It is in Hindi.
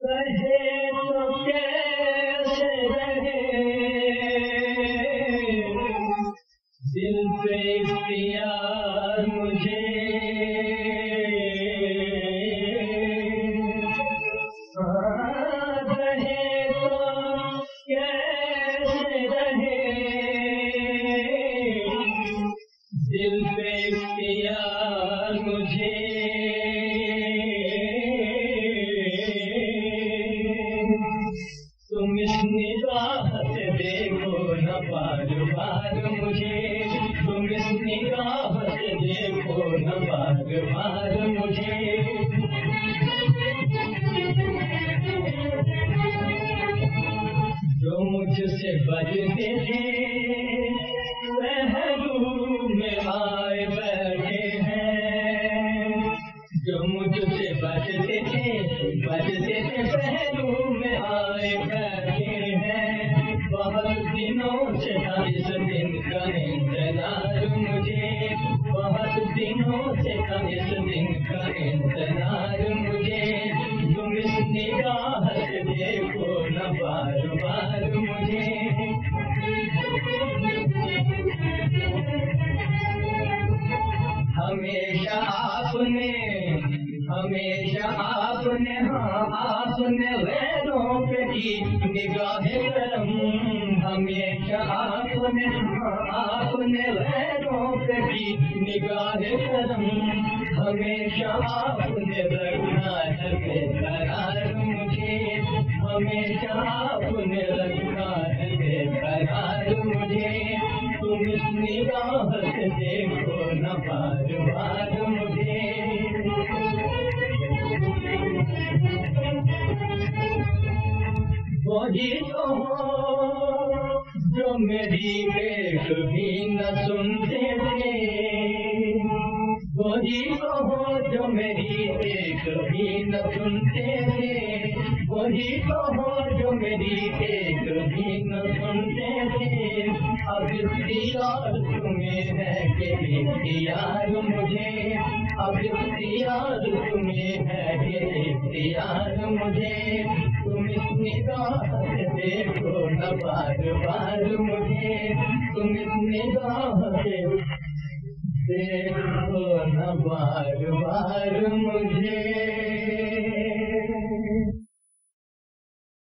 कहे तो कैसे रहे, दिल पे इख्तियार मुझे, रहे तो कैसे रहे, दिल पे इख्तियार मुझे। तुम इस निगाह से देखो न बार बार मुझे, तुम इस निगाह से देखो न बार बार मुझे। जो मुझसे बजते थे पहलू में आए बैठे हैं, जो मुझसे बजते थे पहलू में आए बैठे हैं। बहुत दिनों से था इस दिन का इंतजार मुझे, बहुत दिनों से था इस दिन का इंतजार मुझे। तुम इस निगाह से देखो न बार बार मुझे। हमेशा आपने हाँ आपने गैरों पे की निगाहें करम, हमेशा आपने हाँ आपने गैरों पे की निगाहें करम। हमेशा आपने रखना है बेकरार मुझे, हमेशा आपने रखना है बेकरार मुझे। तुम इस निगाह से देखो न बार बार मुझे। वही तो हो जो मेरी एक भी न सुनते थे, वही तो हो जो मेरी एक भी न सुनते थे, वही तो हो जो मेरी एक भी न सुनते थे। अब इख्तियार तुम्हें है कि इख्तियार मुझे, अब इख्तियार तुम्हें है कि इख्तियार मुझे। तुम इस निगाह से देखो न बार बार मुझे, तुम इस निगाह से देखो न बार बार मुझे।